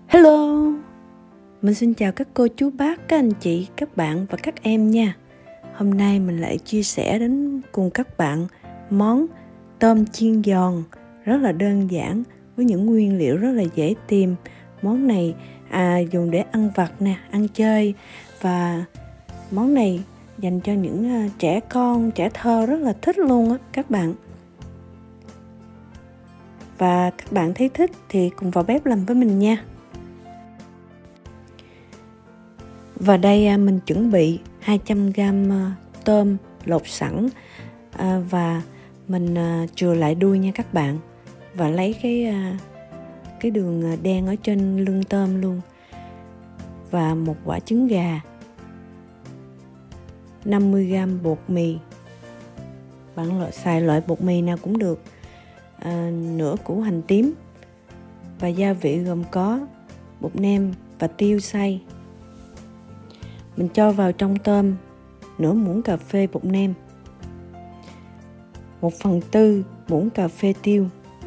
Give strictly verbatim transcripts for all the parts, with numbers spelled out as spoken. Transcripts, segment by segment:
Hello, mình xin chào các cô chú bác, các anh chị, các bạn và các em nha. Hôm nay mình lại chia sẻ đến cùng các bạn món tôm chiên giòn rất là đơn giản với những nguyên liệu rất là dễ tìm. Món này à, dùng để ăn vặt nè, ăn chơi, và món này dành cho những uh, trẻ con, trẻ thơ rất là thích luôn á các bạn. Và các bạn thấy thích thì cùng vào bếp làm với mình nha. Và đây mình chuẩn bị hai trăm gam tôm lột sẵn, à, và mình à, chừa lại đuôi nha các bạn, và lấy cái à, cái đường đen ở trên lưng tôm luôn, và một quả trứng gà, năm mươi gam bột mì, bạn loại xài loại bột mì nào cũng được, à, nửa củ hành tím, và gia vị gồm có bột nêm và tiêu xay. Mình cho vào trong tôm nửa muỗng cà phê bột nêm, một phần tư muỗng cà phê tiêu,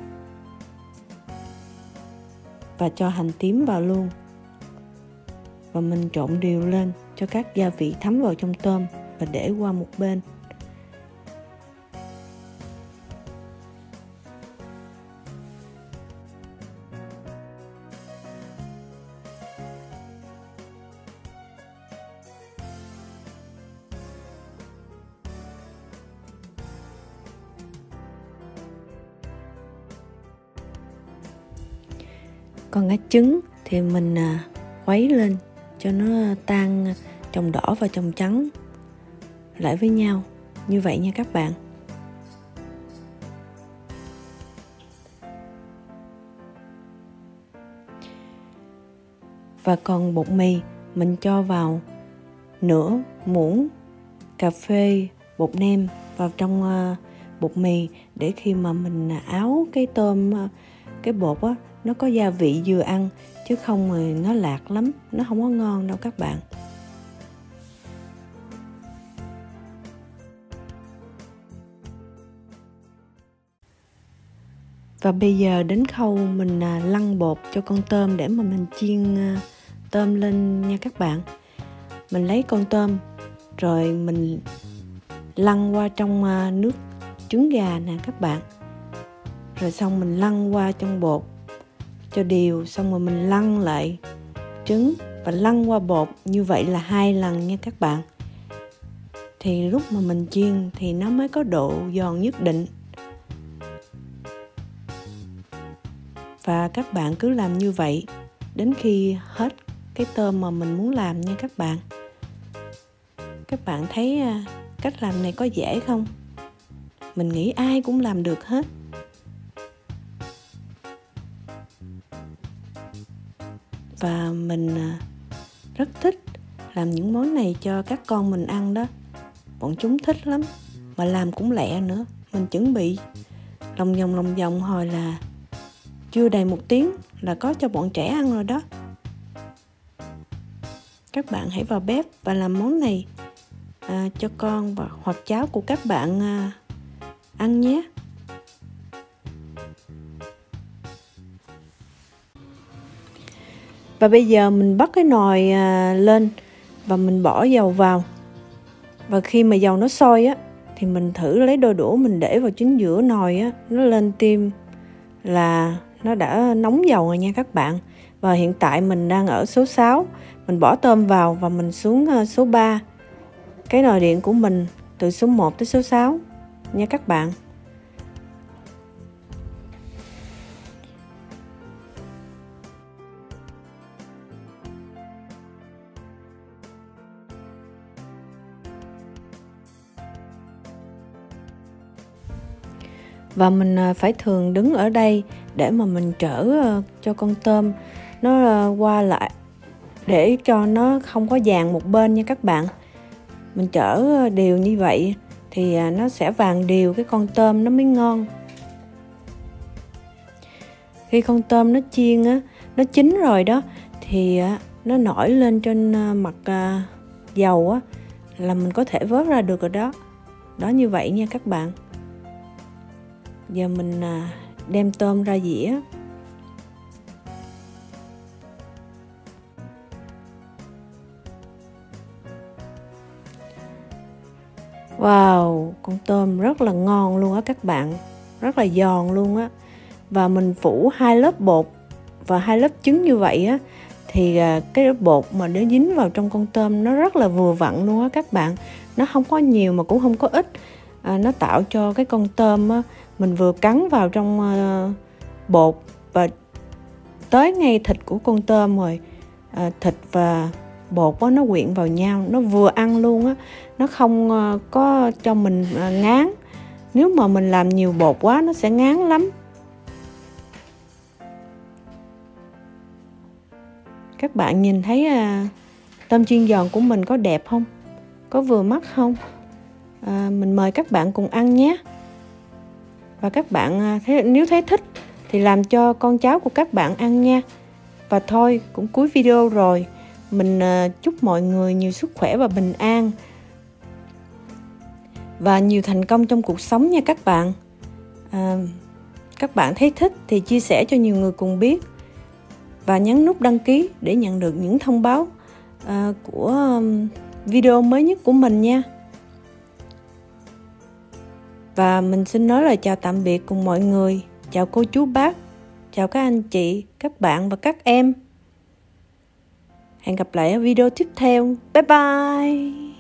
và cho hành tím vào luôn. Và mình trộn đều lên cho các gia vị thấm vào trong tôm và để qua một bên. Còn cái trứng thì mình à, khuấy lên cho nó tan chồng đỏ và chồng trắng lại với nhau như vậy nha các bạn. Và còn bột mì mình cho vào nửa muỗng cà phê bột nêm vào trong uh, bột mì, để khi mà mình áo cái tôm, uh, cái bột á, nó có gia vị vừa ăn, chứ không thì nó lạc lắm, nó không có ngon đâu các bạn. Và bây giờ đến khâu mình lăn bột cho con tôm để mà mình chiên tôm lên nha các bạn. Mình lấy con tôm rồi mình lăn qua trong nước trứng gà nè các bạn, rồi xong mình lăn qua trong bột cho đều, xong rồi mình lăn lại trứng và lăn qua bột, như vậy là hai lần nha các bạn. Thì lúc mà mình chiên thì nó mới có độ giòn nhất định. Và các bạn cứ làm như vậy đến khi hết cái tôm mà mình muốn làm nha các bạn. Các bạn thấy cách làm này có dễ không? Mình nghĩ ai cũng làm được hết. Và mình rất thích làm những món này cho các con mình ăn đó. Bọn chúng thích lắm, mà làm cũng lẹ nữa. Mình chuẩn bị lòng vòng lòng vòng hồi là chưa đầy một tiếng là có cho bọn trẻ ăn rồi đó. Các bạn hãy vào bếp và làm món này à, cho con và hoặc cháu của các bạn à, ăn nhé. Và bây giờ mình bắt cái nồi à, lên và mình bỏ dầu vào. Và khi mà dầu nó sôi á, thì mình thử lấy đôi đũa mình để vào chính giữa nồi á, nó lên tim là nó đã nóng dầu rồi nha các bạn. Và hiện tại mình đang ở số sáu, mình bỏ tôm vào và mình xuống số ba. Cái nồi điện của mình từ số một tới số sáu nha các bạn. Và mình phải thường đứng ở đây để mà mình trở cho con tôm nó qua lại, để cho nó không có vàng một bên nha các bạn. Mình chở đều như vậy thì nó sẽ vàng đều cái con tôm nó mới ngon. Khi con tôm nó chiên á, nó chín rồi đó, thì nó nổi lên trên mặt dầu á, là mình có thể vớt ra được rồi đó. Đó, như vậy nha các bạn. Giờ mình đem tôm ra dĩa. Wow, con tôm rất là ngon luôn á các bạn, rất là giòn luôn á. Và mình phủ hai lớp bột và hai lớp trứng như vậy á, thì cái bột mà nó dính vào trong con tôm nó rất là vừa vặn luôn á các bạn. Nó không có nhiều mà cũng không có ít, à, nó tạo cho cái con tôm á, mình vừa cắn vào trong uh, bột và tới ngay thịt của con tôm rồi, à, thịt và bột á, nó quyện vào nhau, nó vừa ăn luôn á, nó không uh, có cho mình uh, ngán. Nếu mà mình làm nhiều bột quá nó sẽ ngán lắm. Các bạn nhìn thấy uh, tôm chiên giòn của mình có đẹp không? Có vừa mắt không? À, mình mời các bạn cùng ăn nhé. Và các bạn uh, thấy, nếu thấy thích thì làm cho con cháu của các bạn ăn nha. Và thôi, cũng cuối video rồi. Mình uh, chúc mọi người nhiều sức khỏe và bình an, và nhiều thành công trong cuộc sống nha các bạn. À, các bạn thấy thích thì chia sẻ cho nhiều người cùng biết, và nhấn nút đăng ký để nhận được những thông báo uh, của um, video mới nhất của mình nha. Và mình xin nói lời chào tạm biệt cùng mọi người. Chào cô chú bác, chào các anh chị, các bạn và các em. Hẹn gặp lại ở video tiếp theo. Bye bye.